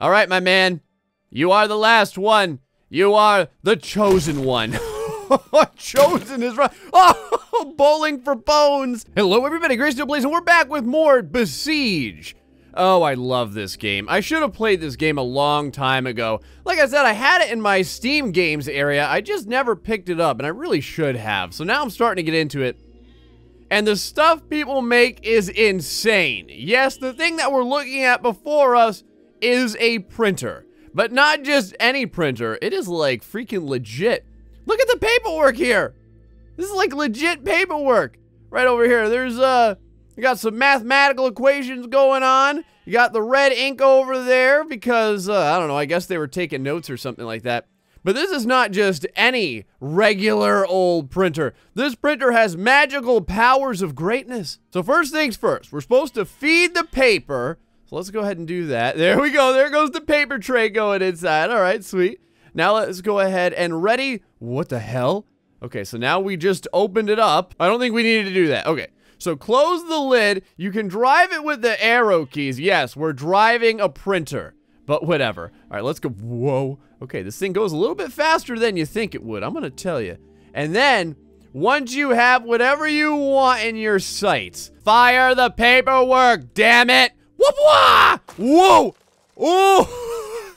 All right, my man. You are the last one. You are the chosen one. Chosen is right. Oh, bowling for bones. Hello, everybody. GrayStillPlays, and we're back with more Besiege. Oh, I love this game. I should have played this game a long time ago. Like I said, I had it in my Steam games area. I just never picked it up, and I really should have. So now I'm starting to get into it. And the stuff people make is insane. Yes, the thing that we're looking at before us is a printer. But not just any printer. It is like freaking legit. Look at the paperwork here. This is like legit paperwork. Right over here. There's, you got some mathematical equations going on. You got the red ink over there because, I don't know, I guess they were taking notes or something like that. But this is not just any regular old printer. This printer has magical powers of greatness. So first things first, we're supposed to feed the paper. So let's go ahead and do that. There we go. There goes the paper tray going inside. All right, sweet. Now let's go ahead and ready. What the hell? Okay, so now we just opened it up. I don't think we needed to do that. Okay, so close the lid. You can drive it with the arrow keys. Yes, we're driving a printer, but whatever. All right, let's go. Whoa. Okay, this thing goes a little bit faster than you think it would. I'm going to tell you. And then, once you have whatever you want in your sights, fire the paperwork, damn it. Whoop-wah! Whoa! Oh!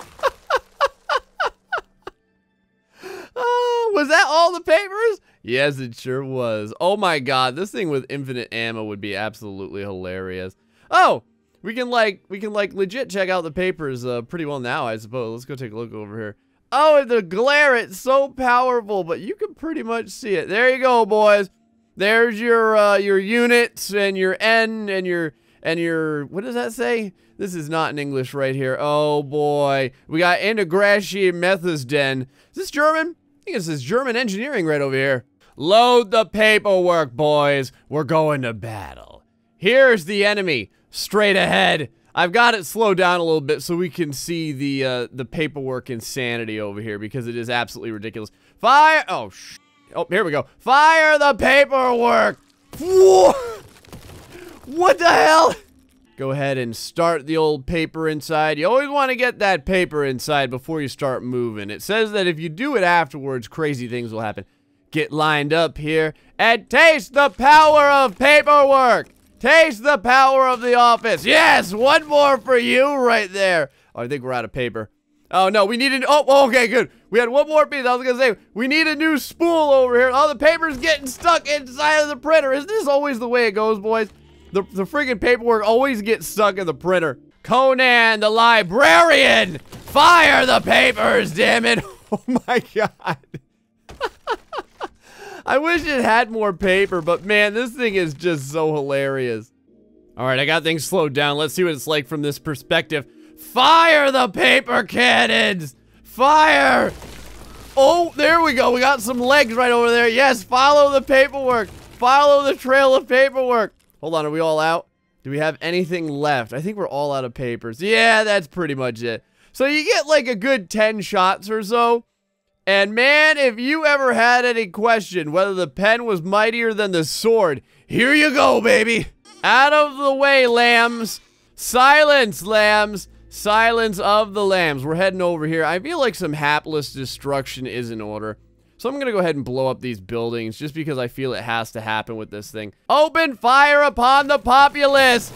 Oh, was that all the papers? Yes, it sure was. Oh my god, this thing with infinite ammo would be absolutely hilarious. Oh, we can legit check out the papers pretty well now, I suppose. Let's go take a look over here. Oh, the glare, it's so powerful, but you can pretty much see it. There you go, boys. There's your units and your N and your, what does that say? This is not in English right here. Oh boy. We got Integratia Methodden. Is this German? I think this is German engineering right over here. Load the paperwork, boys. We're going to battle. Here's the enemy. Straight ahead. I've got it slowed down a little bit so we can see the paperwork insanity over here because it is absolutely ridiculous. Fire! Oh, oh, here we go. Fire the paperwork! Whoa! What the hell? Go ahead and start the old paper inside. You always want to get that paper inside before you start moving. It says that if you do it afterwards, crazy things will happen. Get lined up here and taste the power of paperwork. Taste the power of the office. Yes, one more for you right there. Oh, I think we're out of paper. Oh, no, we need an... Oh, okay, good. We had one more piece. I was going to say, we need a new spool over here. Oh, the paper's getting stuck inside of the printer. Isn't this always the way it goes, boys? The freaking paperwork always gets stuck in the printer. Conan, the librarian! Fire the papers, damn it! Oh, my God. I wish it had more paper, but man, this thing is just so hilarious. All right, I got things slowed down. Let's see what it's like from this perspective. Fire the paper cannons! Fire! Oh, there we go. We got some legs right over there. Yes, follow the paperwork. Follow the trail of paperwork. Hold on, are we all out? Do we have anything left? I think we're all out of papers. Yeah, that's pretty much it. So you get like a good 10 shots or so. And man, if you ever had any question whether the pen was mightier than the sword, here you go, baby. Out of the way, lambs. Silence, lambs. Silence of the lambs. We're heading over here. I feel like some hapless destruction is in order. So I'm going to go ahead and blow up these buildings just because I feel it has to happen with this thing. Open fire upon the populace.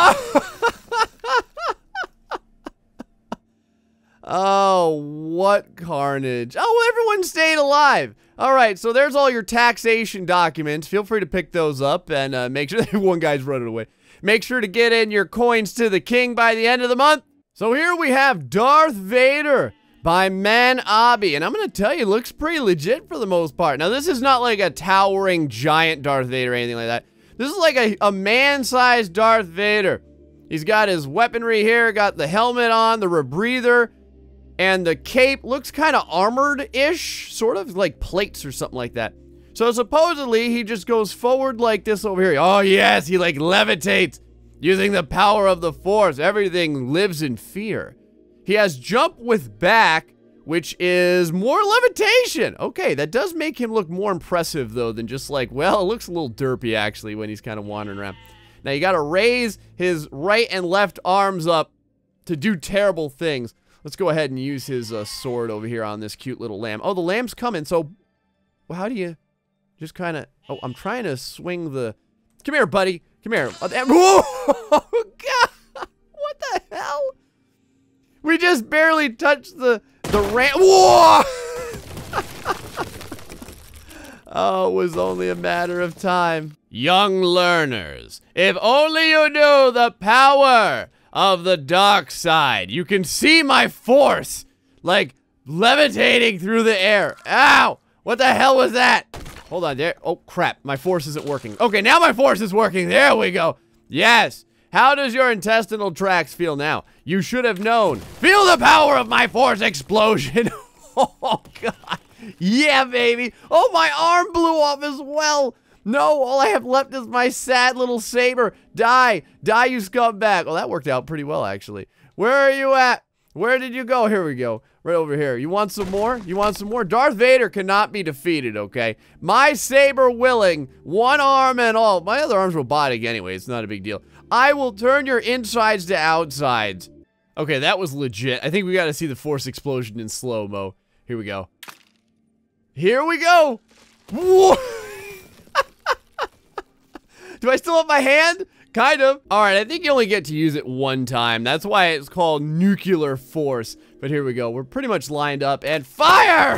Oh, what carnage. Oh, everyone stayed alive. All right, so there's all your taxation documents. Feel free to pick those up and make sure that one guy's running away. Make sure to get in your coins to the king by the end of the month. So here we have Darth Vader by Man Obby, and I'm going to tell you, it looks pretty legit for the most part. Now, this is not like a towering giant Darth Vader or anything like that. This is like a man-sized Darth Vader. He's got his weaponry here, got the helmet on, the rebreather, and the cape looks kind of armored-ish, sort of like plates or something like that. So supposedly, he just goes forward like this over here. Oh yes, he like levitates using the power of the Force. Everything lives in fear. He has jump with back, which is more levitation. Okay, that does make him look more impressive though than just like, well, it looks a little derpy actually when he's kind of wandering around. Now you gotta raise his right and left arms up to do terrible things. Let's go ahead and use his sword over here on this cute little lamb. Oh, the lamb's coming. So, well, how do you just kind of... Oh, I'm trying to swing the... Come here, buddy. Come here. Whoa! God! What the hell? We just barely touched the ram. Whoa! Oh, it was only a matter of time. Young learners, if only you knew the power of the dark side. You can see my force, like, levitating through the air. Ow! What the hell was that? Hold on there. Oh, crap. My force isn't working. Okay, now my force is working. There we go. Yes. How does your intestinal tracts feel now? You should have known. Feel the power of my force explosion. Oh, God. Yeah, baby. Oh, my arm blew off as well. No, all I have left is my sad little saber. Die. Die, you scumbag. Well, that worked out pretty well, actually. Where are you at? Where did you go? Here we go. Right over here. You want some more? You want some more? Darth Vader cannot be defeated, okay? My saber willing, one arm and all. My other arm's robotic anyway. It's not a big deal. I will turn your insides to outsides. Okay, that was legit. I think we got to see the force explosion in slow-mo. Here we go. Here we go. Whoa. Do I still have my hand? Kind of. All right, I think you only get to use it one time. That's why it's called nuclear force. But here we go. We're pretty much lined up and fire!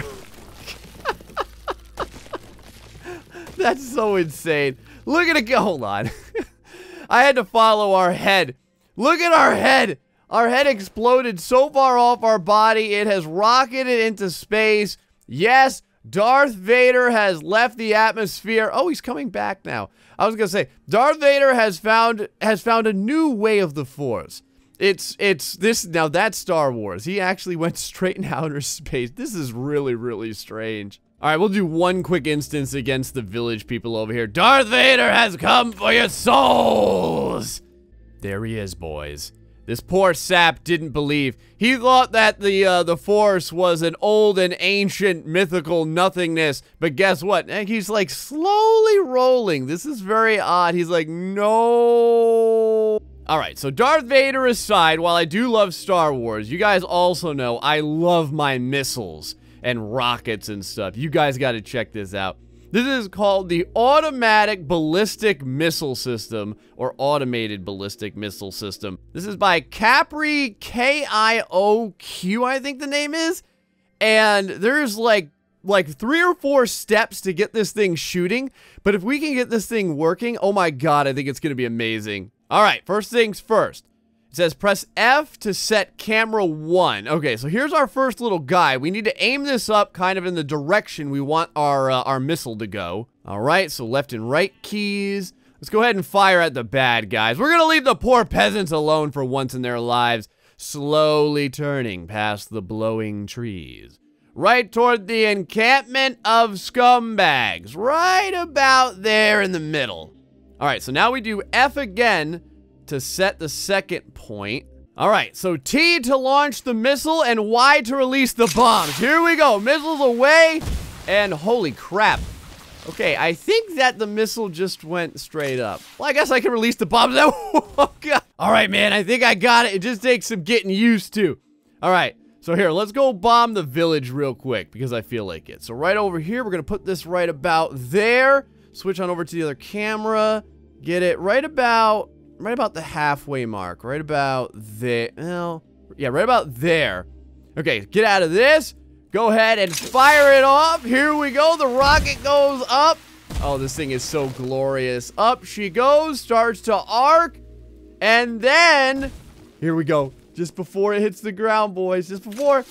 That's so insane. Look at it go. Hold on. I had to follow our head. Look at our head. Our head exploded so far off our body. It has rocketed into space. Yes, Darth Vader has left the atmosphere. Oh, he's coming back now. I was gonna say, Darth Vader has found a new way of the Force. It's this, now that's Star Wars. He actually went straight in outer space. This is really, really strange. All right, we'll do one quick instance against the village people over here. Darth Vader has come for your souls. There he is, boys. This poor sap didn't believe. He thought that the Force was an old and ancient mythical nothingness. But guess what? He's like slowly rolling. This is very odd. He's like, no. All right, so Darth Vader aside, while I do love Star Wars, you guys also know I love my missiles and rockets and stuff. You guys got to check this out. This is called the Automatic Ballistic Missile System, or Automated Ballistic Missile System. This is by Capri, K-I-O-Q, I think the name is. And there's like 3 or 4 steps to get this thing shooting. But if we can get this thing working, oh my god, I think it's going to be amazing. All right, first things first. It says press F to set camera 1. Okay, so here's our first little guy. We need to aim this up kind of in the direction we want our missile to go. All right, so left and right keys. Let's go ahead and fire at the bad guys. We're gonna leave the poor peasants alone for once in their lives. Slowly turning past the blowing trees. Right toward the encampment of scumbags. Right about there in the middle. All right, so now we do F again to set the second point. All right, so T to launch the missile and Y to release the bombs. Here we go, missiles away, and holy crap. Okay, I think that the missile just went straight up. Well, I guess I can release the bombs now. Oh, God. All right, man, I think I got it. It just takes some getting used to. All right, so here, let's go bomb the village real quick because I feel like it. So right over here, we're gonna put this right about there. Switch on over to the other camera. Get it right about the halfway mark, right about there. Well, yeah, right about there. Okay, get out of this. Go ahead and fire it off. Here we go. The rocket goes up. Oh, this thing is so glorious. Up she goes, starts to arc. And then, here we go. Just before it hits the ground, boys. Just before.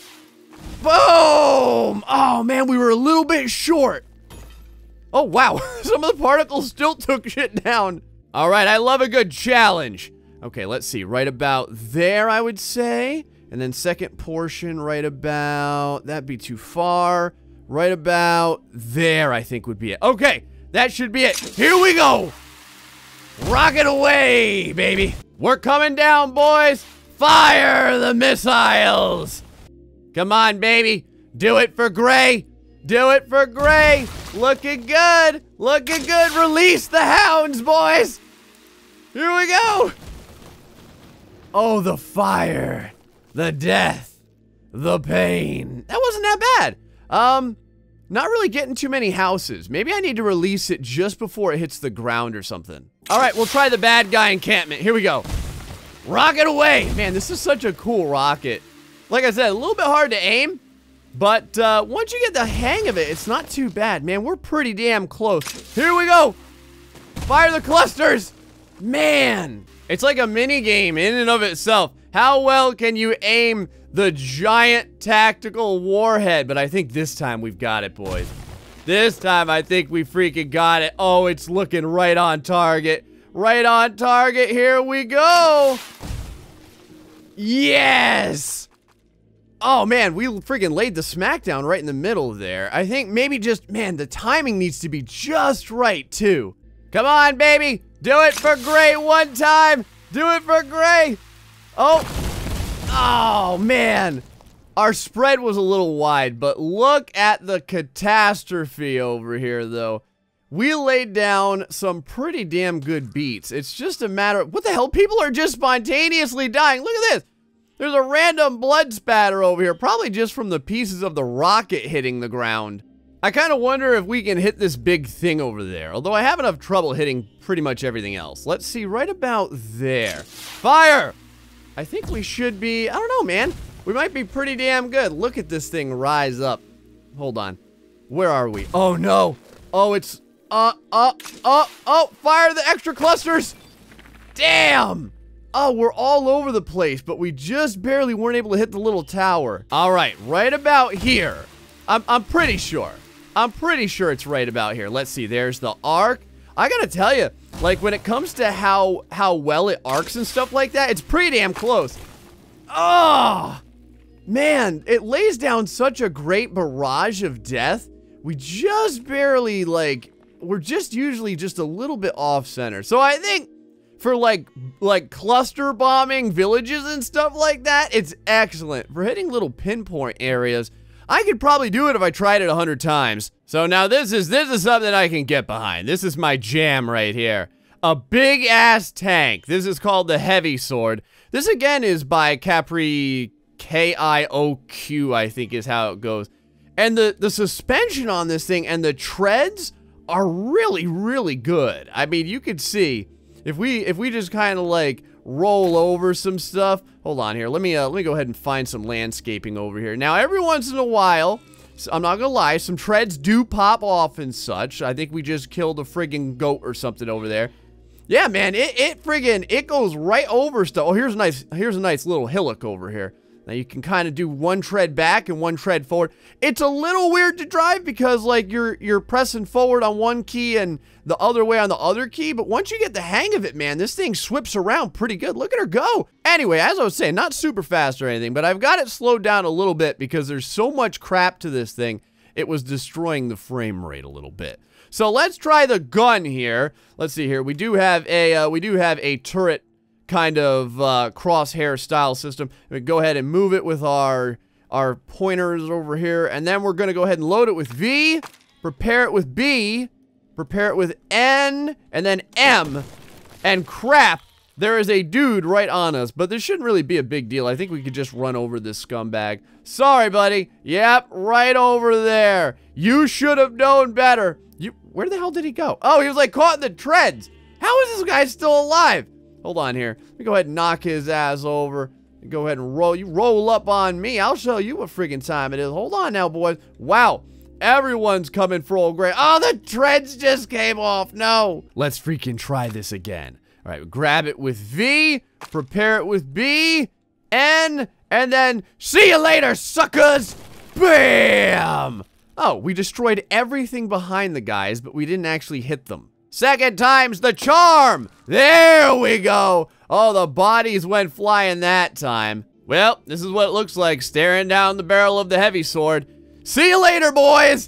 Boom! Oh, man, we were a little bit short. Oh, wow. Some of the particles still took shit down. All right, I love a good challenge. Okay, let's see. Right about there, I would say. And then second portion right about... That'd be too far. Right about there, I think would be it. Okay, that should be it. Here we go. Rocket away, baby. We're coming down, boys. Fire the missiles. Come on, baby. Do it for Gray. Do it for Gray. Looking good. Looking good. Release the hounds, boys. Here we go. Oh, the fire. The death. the pain. That wasn't that bad. Not really getting too many houses. Maybe I need to release it just before it hits the ground or something. All right, we'll try the bad guy encampment. Here we go. Rocket away. Man, this is such a cool rocket. Like I said, a little bit hard to aim, but once you get the hang of it, it's not too bad. Man, we're pretty damn close. Here we go. Fire the clusters. Man, it's like a mini game in and of itself. How well can you aim the giant tactical warhead? But I think this time we've got it, boys. This time I think we freaking got it. Oh, it's looking right on target. Right on target. Here we go. Yes. Oh, man, we freaking laid the smackdown right in the middle there. I think maybe just, man, the timing needs to be just right, too. Come on, baby. Do it for Gray one time. Do it for Gray. Oh. Oh, man. Our spread was a little wide, but look at the catastrophe over here, though. We laid down some pretty damn good beats. It's just a matter of, what the hell? People are just spontaneously dying. Look at this. There's a random blood spatter over here, probably just from the pieces of the rocket hitting the ground. I kind of wonder if we can hit this big thing over there, although I have enough trouble hitting pretty much everything else. Let's see, right about there. Fire! I think we should be, I don't know, man. We might be pretty damn good. Look at this thing rise up. Hold on. Where are we? Oh, no. Oh, it's, fire the extra clusters. Damn. Oh, we're all over the place, but we just barely weren't able to hit the little tower. All right, right about here. I'm pretty sure. I'm pretty sure it's right about here. Let's see, there's the arc. I gotta tell you, like when it comes to how well it arcs and stuff like that, it's pretty damn close. Oh, man, it lays down such a great barrage of death. We just barely, like, we're just usually just a little bit off center. So I think for like cluster bombing villages and stuff like that, it's excellent. For hitting little pinpoint areas, I could probably do it if I tried it 100 times. So now this is something I can get behind. This is my jam right here. A big ass tank. This is called the Heavy Sword. This again is by Capri, K-I-O-Q, I think is how it goes. And the suspension on this thing and the treads are really, really good. I mean, you could see if we just kind of like roll over some stuff. Hold on here. Let me go ahead and find some landscaping over here. Now, every once in a while, I'm not gonna lie, some treads do pop off and such. I think we just killed a friggin' goat or something over there. Yeah, man, it goes right over stuff. Oh, here's a nice little hillock over here. Now you can kind of do one tread back and one tread forward. It's a little weird to drive because like you're pressing forward on one key and the other way on the other key, but once you get the hang of it, man, this thing swips around pretty good. Look at her go. Anyway, as I was saying, not super fast or anything, but I've got it slowed down a little bit because there's so much crap to this thing. It was destroying the frame rate a little bit. So let's try the gun here. Let's see here. We do have a turret kind of crosshair style system. We go ahead and move it with our pointers over here, and then we're gonna go ahead and load it with V, prepare it with B, prepare it with N, and then M, and crap, there is a dude right on us, but this shouldn't really be a big deal. I think we could just run over this scumbag. Sorry, buddy. Yep, right over there. You should have known better. Where the hell did he go? Oh, he was like caught in the treads. How is this guy still alive? Hold on here. Let me go ahead and knock his ass over. Go ahead and roll. You roll up on me. I'll show you what friggin' time it is. Hold on now, boys. Wow. Everyone's coming for old Gray. Oh, the treads just came off. No. Let's freaking try this again. All right, grab it with V, prepare it with B, N, and then see you later, suckers. Bam. Oh, we destroyed everything behind the guys, but we didn't actually hit them. Second time's the charm. There we go. Oh, the bodies went flying that time. Well, this is what it looks like staring down the barrel of the heavy sword. See you later, boys.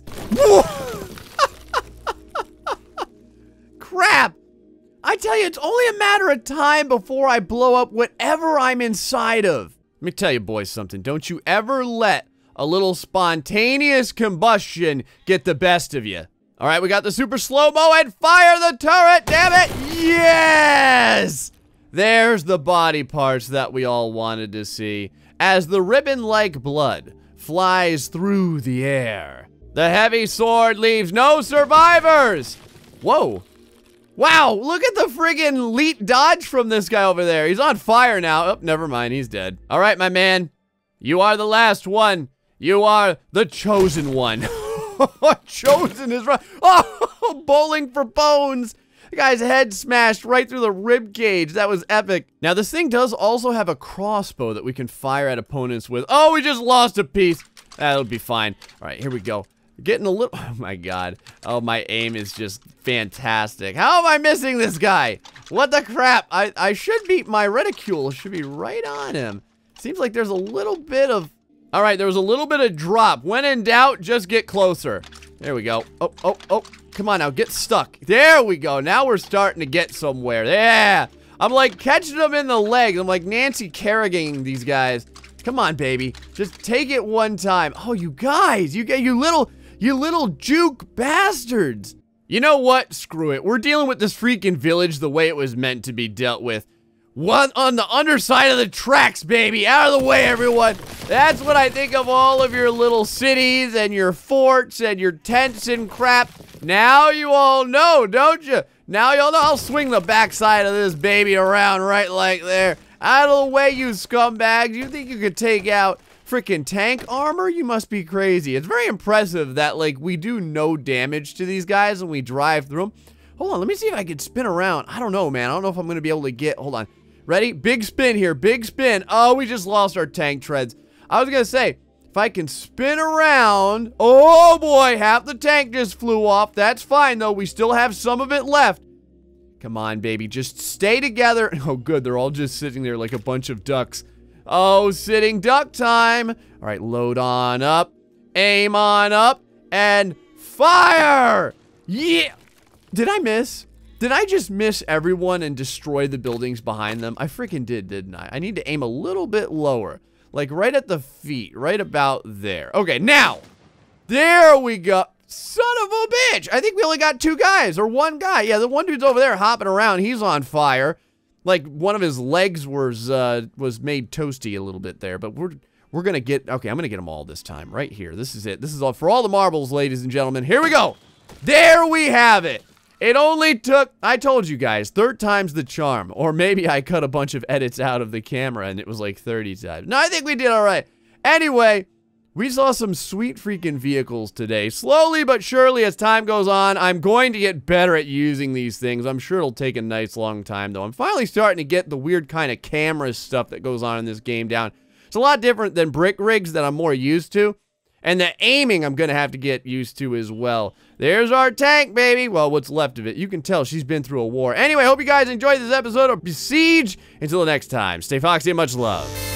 Crap. I tell you, it's only a matter of time before I blow up whatever I'm inside of. Let me tell you, boys, something. Don't you ever let a little spontaneous combustion get the best of you. All right, we got the super slow-mo and fire the turret, damn it! Yes! There's the body parts that we all wanted to see. as the ribbon-like blood flies through the air. The heavy sword leaves no survivors. Whoa. Wow, look at the friggin' leap dodge from this guy over there. He's on fire now. Oh, never mind, he's dead. All right, my man. You are the last one. You are the chosen one. Chosen is right. Oh, bowling for bones. The guy's head smashed right through the rib cage. That was epic. Now, this thing does also have a crossbow that we can fire at opponents with. Oh, we just lost a piece. That'll be fine. All right, here we go. Getting a little, oh my god. Oh, my aim is just fantastic. How am I missing this guy? What the crap? I should be, my reticule should be right on him. Seems like there's a little bit of, all right, there was a little bit of drop. When in doubt, just get closer. There we go. Oh, oh, oh, come on now, get stuck. There we go. Now we're starting to get somewhere. Yeah. I'm like catching them in the legs. I'm like Nancy Kerrigan these guys. Come on, baby. Just take it one time. Oh, you guys, you little juke bastards. You know what? Screw it. We're dealing with this freaking village the way it was meant to be dealt with. One on the underside of the tracks, baby. Out of the way, everyone. That's what I think of all of your little cities and your forts and your tents and crap. Now you all know, don't you? Now you all know. I'll swing the backside of this baby around right like there. Out of the way, you scumbags. You think you could take out freaking tank armor? You must be crazy. It's very impressive that, like, we do no damage to these guys when we drive through them. Hold on, let me see if I can spin around. I don't know, man. I don't know if I'm going to be able to get, hold on. Ready? Big spin here, big spin. Oh, we just lost our tank treads. I was going to say, if I can spin around, oh boy, half the tank just flew off. That's fine, though. We still have some of it left. Come on, baby, just stay together. Oh, good, they're all just sitting there like a bunch of ducks. Oh, sitting duck time. All right, load on up, aim on up, and fire! Yeah! Did I miss? Did I just miss everyone and destroy the buildings behind them? I freaking did, didn't I? I need to aim a little bit lower. Like right at the feet, right about there. Okay, now, there we go. Son of a bitch! I think we only got 2 guys, or 1 guy. Yeah, the one dude's over there hopping around. He's on fire. Like, one of his legs was made toasty a little bit there, but we're gonna get, okay, I'm gonna get them all this time, right here. This is it. This is all for all the marbles, ladies and gentlemen. Here we go! There we have it! It only took, I told you guys, 3rd time's the charm. Or maybe I cut a bunch of edits out of the camera and it was like 30 times. No, I think we did all right. Anyway, we saw some sweet freaking vehicles today. Slowly but surely as time goes on, I'm going to get better at using these things. I'm sure it'll take a nice long time though. I'm finally starting to get the weird kind of camera stuff that goes on in this game down. It's a lot different than brick rigs that I'm more used to. And the aiming I'm going to have to get used to as well. There's our tank, baby. Well, what's left of it. You can tell she's been through a war. Anyway, hope you guys enjoyed this episode of Besiege. Until the next time, stay foxy and much love.